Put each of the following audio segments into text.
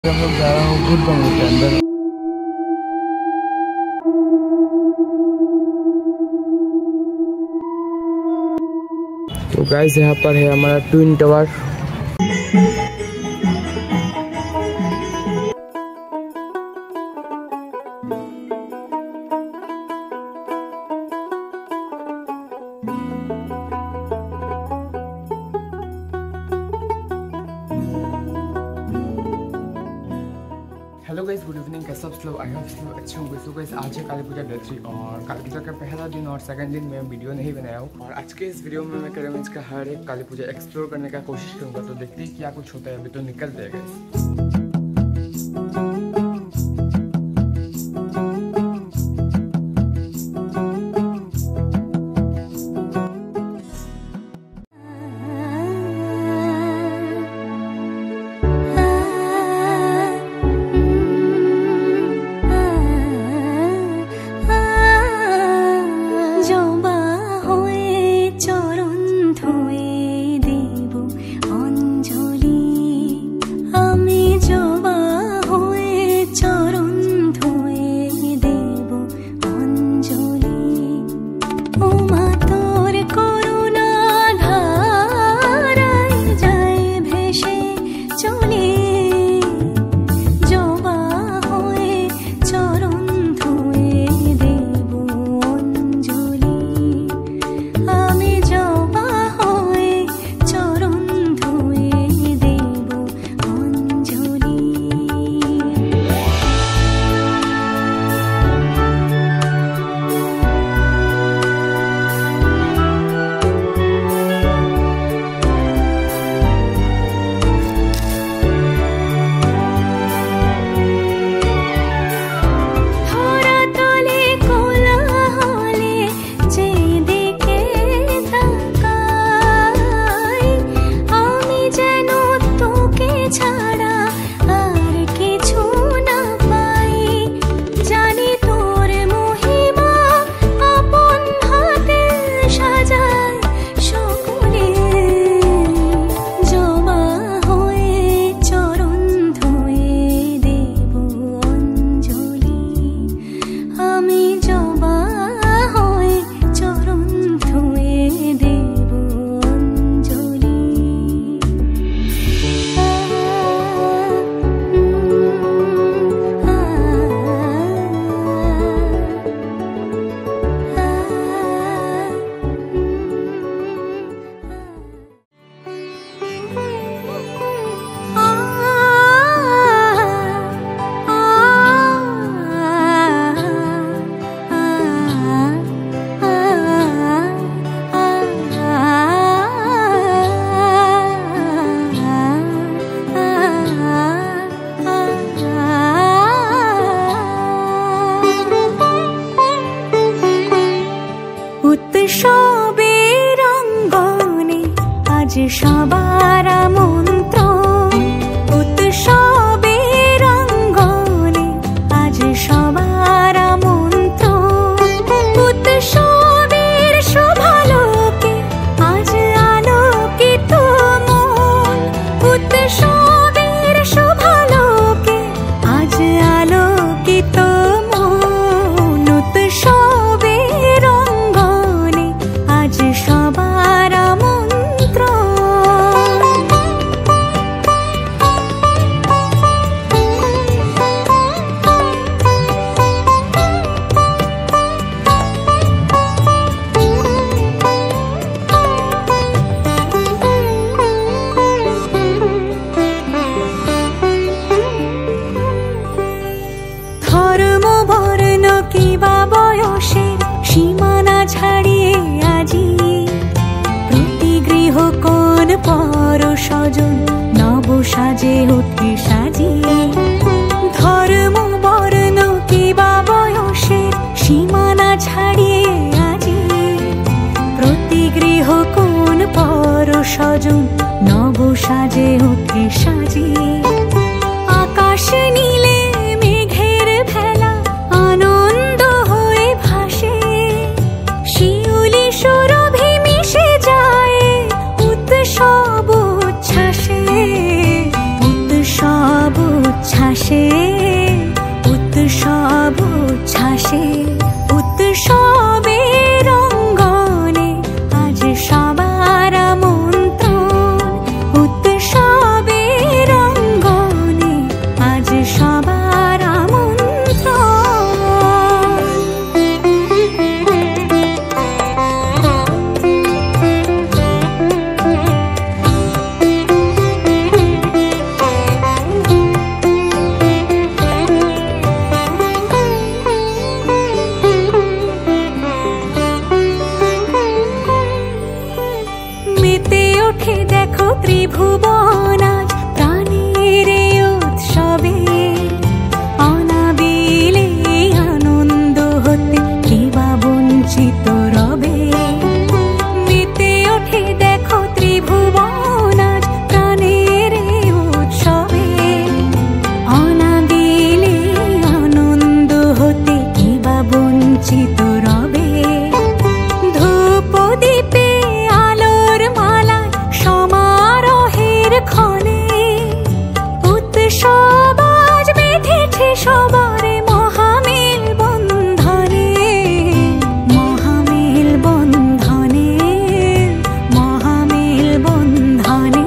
हम लोग जा रहा हूँ बुद्ध बंगले के अंदर। तो गाइस यहाँ पर है हमारा twin tower. Hello guys, good evening. कैसे आप लोग? आई होप सब अच्छे होंगे। सो गाइस, आज है काली पूजा डे 3 और काली पूजा का पहला दिन और सेकंड दिन मैं वीडियो नहीं बनाया हूँ। और आज के इस वीडियो में मैं करीबन इसका हर एक काली पूजा एक्सप्लोर करने का कोशिश करूँगा। तो देखते हैं क्या कुछ होता है। अभी तो निकलते हैं गाइस। সবার মন্ত্র উৎসবের রঙ্গনে আজ সবার মন্ত্র উৎসবের শোভালোকে আজ আলোকিত মন উৎসবের শোভালোকে আজ আলোকিত মন উৎসবের রঙ্গনে আজ সবার মন্ত্র। ধর্ম বর্ণ কিবা বয়সের সীমানা ছাড়িয়ে আজি প্রতি গৃহ কোন পর স্বজন নব সাজে ওঠে সাজিয়ে। ধর্ম বর্ণ কিবা বয়সের সীমানা ছাড়িয়ে আজি প্রতি গৃহ কোন পর স্বজন নব সাজে ওঠে সাজিয়ে। আকাশ নীলে মেঘের ভেলা আনন্দ হয়ে ভাসে শিউলি সুরভি মিশে যায় উৎসব উচ্ছ্বাসে উৎসব হাসে উৎসব উচ্ছ্বাসে উৎসবের অঙ্গনে আজ সবার আমন্ত্রণ উৎসবের অঙ্গনে আজ সবার দেখো ত্রিভুবন আজ প্রাণের উৎসবে অনাবিলে আনন্দ হতে কে বা বঞ্চিত রবে মেতে ওঠে দেখো ত্রিভুবন আজ প্রাণের উৎসবে অনাবিলে আনন্দ হতে কে বা বঞ্চিত রবে ধূপ দীপে আলোর মালা সমারোহের ক্ষণে উৎসব আজ বেঁধেছে সবার মহামেল বন্ধনে মহামেল বন্ধনে মহামেল বন্ধনে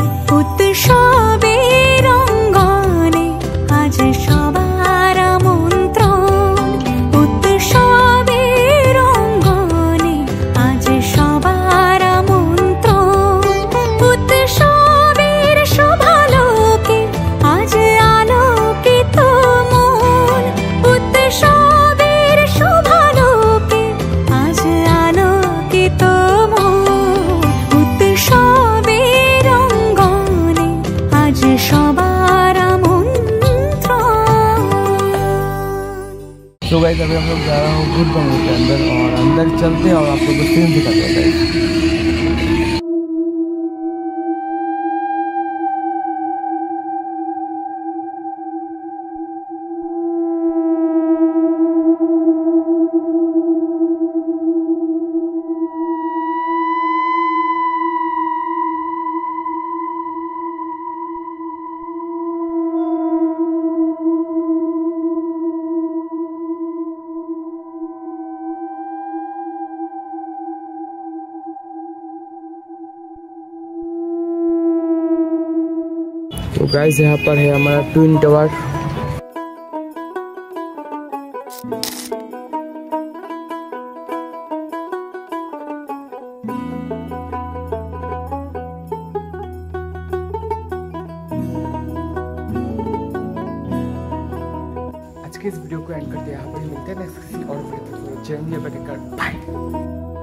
উৎসবের অঙ্গনে আজ সবার আমন্ত্রণ উৎসবের অঙ্গনে আজ সবার আমন্ত্রণ উৎসবের শোভালোকে আজ আলোকিত মন উৎসবের শোভালোকে আজ আলোকিত মন উৎসবের অঙ্গনে আজ সবার আমন্ত্রণ। तो गाइस अभी हम लोग जा रहे हैं गुड बंगलो के अंदर और अंदर चलते हैं और आप लोग को सीन दिखाते हैं गाइस। तो गाइस यहाँ पर है हमारा ट्विन टावर। आज के इस वीडियो को एंड करते हैं यहाँ पर मिलते हैं नेक्स्ट किसी और वीडियो में। बाय।